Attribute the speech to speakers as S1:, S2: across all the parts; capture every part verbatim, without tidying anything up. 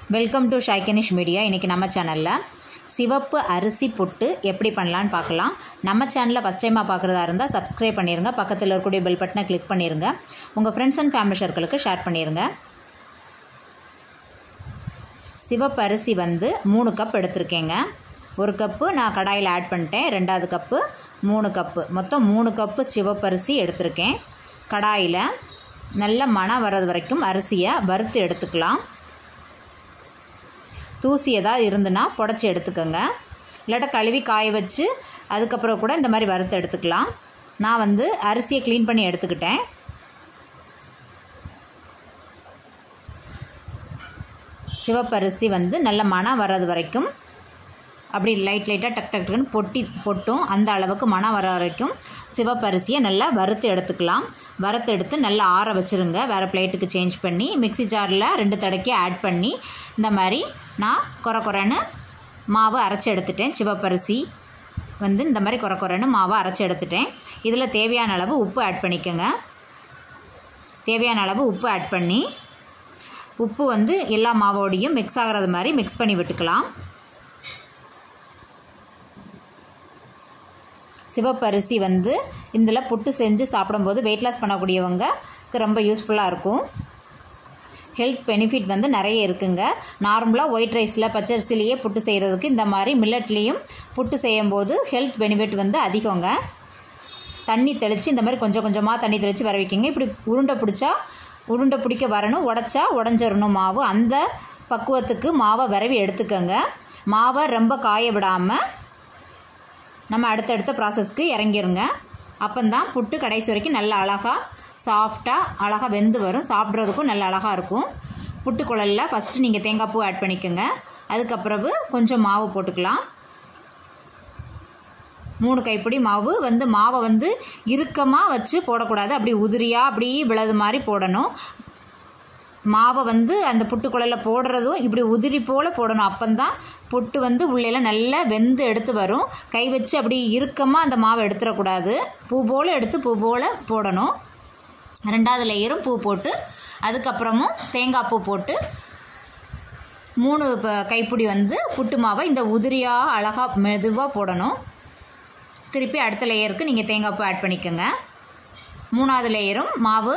S1: Welcome to ஷைகனிஷ் media. இன்றைக்கி நம்ம சேனலில் சிவப்பு அரிசி புட்டு எப்படி பண்ணலான்னு பார்க்கலாம். நம்ம சேனலில் ஃபஸ்ட் டைமாக பார்க்குறதா இருந்தால் சப்ஸ்கிரைப் பண்ணிடுங்க. பக்கத்தில் இருக்கக்கூடிய பெல் பட்டனை கிளிக் பண்ணிடுங்க. உங்கள் ஃப்ரெண்ட்ஸ் அண்ட் ஃபேமிலி சர்க்கிளுக்கு ஷேர் பண்ணிடுங்க. சிவப்பு அரிசி வந்து மூணு கப் எடுத்திருக்கேங்க. ஒரு கப்பு நான் கடாயில் ஆட் பண்ணிட்டேன். ரெண்டாவது கப்பு, மூணு கப்பு, மொத்தம் மூணு கப்பு சிவப்பரிசி எடுத்திருக்கேன். கடாயில் நல்ல மணம் வர்றது வரைக்கும் அரிசியை வறுத்து எடுத்துக்கலாம். தூசி ஏதாவது இருந்துன்னா புடச்சி எடுத்துக்கோங்க. இல்லாட்டா கழுவி காய வச்சு அதுக்கப்புறம் கூட இந்த மாதிரி வறுத்து எடுத்துக்கலாம். நான் வந்து அரிசியை க்ளீன் பண்ணி எடுத்துக்கிட்டேன். சிவப்பரிசி வந்து நல்ல மணம் வர்றது வரைக்கும் அப்படி லைட் லைட்டாக டக் டக் டக்குன்னு பொட்டி பொட்டும் அந்த அளவுக்கு மணம் வர வரைக்கும் சிவப்பரிசியை நல்லா வறுத்து எடுத்துக்கலாம். வறுத்து எடுத்து நல்லா ஆற வச்சுருங்க. வேறு பிளேட்டுக்கு சேஞ்ச் பண்ணி மிக்ஸி ஜாரில் ரெண்டு தடக்கி ஆட் பண்ணி இந்த மாதிரி நான் குறை குறைன்னு மாவு அரைச்சி எடுத்துட்டேன். சிவப்பரிசி வந்து இந்த மாதிரி குறை குறைன்னு மாவை அரைச்சி எடுத்துட்டேன். இதில் தேவையான அளவு உப்பு ஆட் பண்ணிக்கோங்க. தேவையான அளவு உப்பு ஆட் பண்ணி உப்பு வந்து எல்லா மாவோடையும் மிக்ஸ் ஆகிறது மாதிரி மிக்ஸ் பண்ணி விட்டுக்கலாம். சிவப்பரிசி வந்து இதில் புட்டு செஞ்சு சாப்பிடும்போது வெயிட் லாஸ் பண்ணக்கூடியவங்களுக்கு ரொம்ப யூஸ்ஃபுல்லாக இருக்கும். ஹெல்த் பெனிஃபிட் வந்து நிறைய இருக்குங்க. நார்மலாக ஒயிட் ரைஸில் பச்சரிசிலேயே புட்டு செய்கிறதுக்கு இந்த மாதிரி மில்லட்லேயும் புட்டு செய்யும்போது ஹெல்த் பெனிஃபிட் வந்து அதிகங்க. தண்ணி தெளித்து இந்த மாதிரி கொஞ்சம் கொஞ்சமாக தண்ணி தெளித்து வர வைக்கிங்க. இப்படி உருண்டை பிடிச்சா உருண்டை பிடிக்க வரணும், உடச்சா உடஞ்சிடணும் மாவு. அந்த பக்குவத்துக்கு மாவை விரவி எடுத்துக்கோங்க. மாவை ரொம்ப காய விடாமல் நம்ம அடுத்தடுத்த ப்ராசஸ்க்கு இறங்கிருங்க. அப்போந்தான் புட்டு கடைசி வரைக்கும் நல்ல அழகாக சாஃப்டாக அழகாக வெந்து வரும். சாப்பிட்றதுக்கும் நல்ல அழகாக இருக்கும். புட்டு குழலில் ஃபஸ்ட்டு நீங்கள் தேங்காய் பூ ஆட் பண்ணிக்கோங்க. அதுக்கப்புறவு கொஞ்சம் மாவு போட்டுக்கலாம். மூணு கைப்பிடி மாவு வந்து மாவை வந்து இறுக்கமாக வச்சு போடக்கூடாது. அப்படி உதிரியாக அப்படி விழது மாதிரி போடணும். மாவை வந்து அந்த புட்டு குழலில் போடுறதும் இப்படி உதிரி போல் போடணும். அப்போந்தான் புட்டு வந்து உள்ளேலாம் நல்லா வெந்து எடுத்து வரும். கை வச்சு அப்படி இறுக்கமாக அந்த மாவை எடுத்துடக்கூடாது. பூ போல் எடுத்து பூ போல் போடணும். ரெண்டாவது லேயரும் பூ போட்டு அதுக்கப்புறமும் தேங்காய் பூ போட்டு மூணு கைப்பிடி வந்து புட்டு மாவை இந்த உதிரியாக அழகாக மெதுவாக போடணும். திருப்பி அடுத்த லேயருக்கு நீங்கள் தேங்காய் பூ ஆட் பண்ணிக்கோங்க. மூணாவது லேயரும் மாவு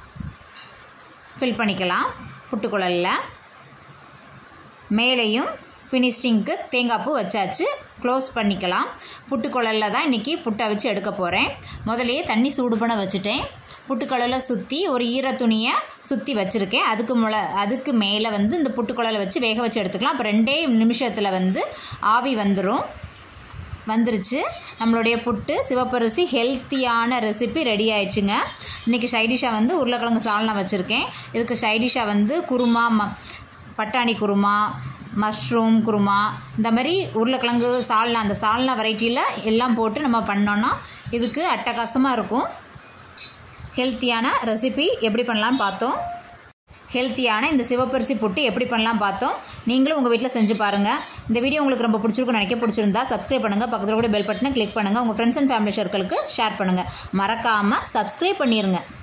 S1: ஃபில் பண்ணிக்கலாம். புட்டுக்குழலில் மேலேயும் ஃபினிஷிங்க்கு தேங்காய் பூ வச்சாச்சு. க்ளோஸ் பண்ணிக்கலாம். புட்டுக்குழலில் தான் இன்றைக்கி புட்டை வச்சு எடுக்க போகிறேன். முதலையே தண்ணி சூடு பண்ண வச்சுட்டேன். புட்டுக்குழலை சுற்றி ஒரு ஈர துணியை சுற்றி வச்சுருக்கேன். அதுக்கு முளை அதுக்கு மேலே வந்து இந்த புட்டுக்குழலை வச்சு வேக வச்சு எடுத்துக்கலாம். அப்போ ரெண்டே நிமிஷத்தில் வந்து ஆவி வந்துடும். வந்துருச்சு நம்மளுடைய புட்டு சிவப்பரிசி ஹெல்த்தியான ரெசிபி ரெடி ஆயிடுச்சுங்க. இன்றைக்கி சைடிஷாக வந்து உருளைக்கிழங்கு சால்னா வச்சுருக்கேன். இதுக்கு சைடிஷாக வந்து குருமா, ம பட்டாணி குருமா, மஷ்ரூம் குருமா, இந்த மாதிரி உருளைக்கிழங்கு சால்னா, அந்த சால்னா வெரைட்டியில் எல்லாம் போட்டு நம்ம பண்ணோன்னா இதுக்கு அட்டகாசமாக இருக்கும். ஹெல்த்தியான ரெசிபி எப்படி பண்ணலான்னு பார்த்தோம். ஹெல்த்தியான இந்த சிவப்பரிசி புட்டு எப்படி பண்ணலாம் பார்த்தோம். நீங்களும் உங்கள் வீட்டில் செஞ்சு பாருங்கள். இந்த வீடியோ உங்களுக்கு ரொம்ப பிடிச்சிருக்குன்னு நினைக்க பிடிச்சிருந்தா சப்ஸ்கிரைப் பண்ணுங்கள். பக்கத்தில் கூட பெல் பட்டனை கிளிக் பண்ணுங்கள். உங்கள் ஃப்ரெண்ட்ஸ் அண்ட் ஃபேமிலி சர்க்கிளுக்கு ஷேர் பண்ணுங்கள். மறக்காமல் சப்ஸ்கிரைப் பண்ணிடுங்க.